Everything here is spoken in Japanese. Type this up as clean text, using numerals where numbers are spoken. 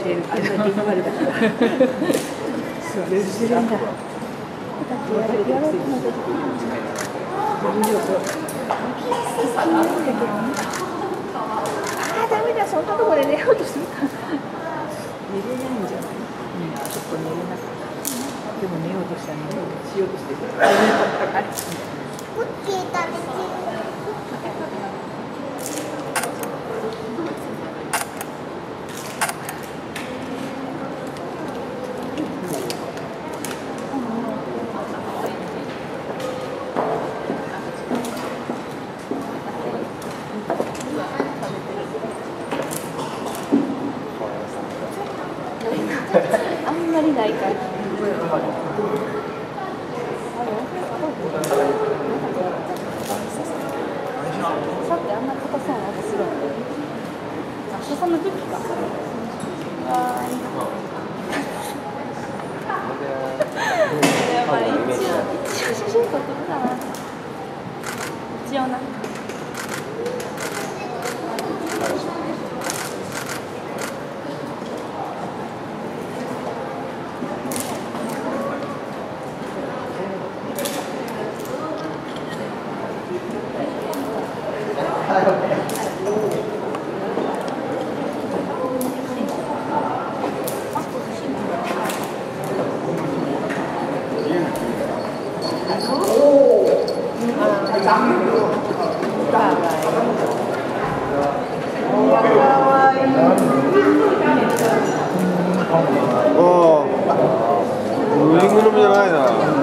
てるって言われたから。そう、自然だ。だってやろうと思った時に。ああ、ダメだ、そんなところで寝ようとするか。寝れないんじゃない？ちょっと寝れなかった。でも寝ようとしたら寝ようとしようとしてる。あれ？ クッキー食べてる。 あんまりないから。さっきあんな硬そうな音するので。あ、そんな時か。一応写真撮ってるかな。一応な。 ウイングのみじゃないな。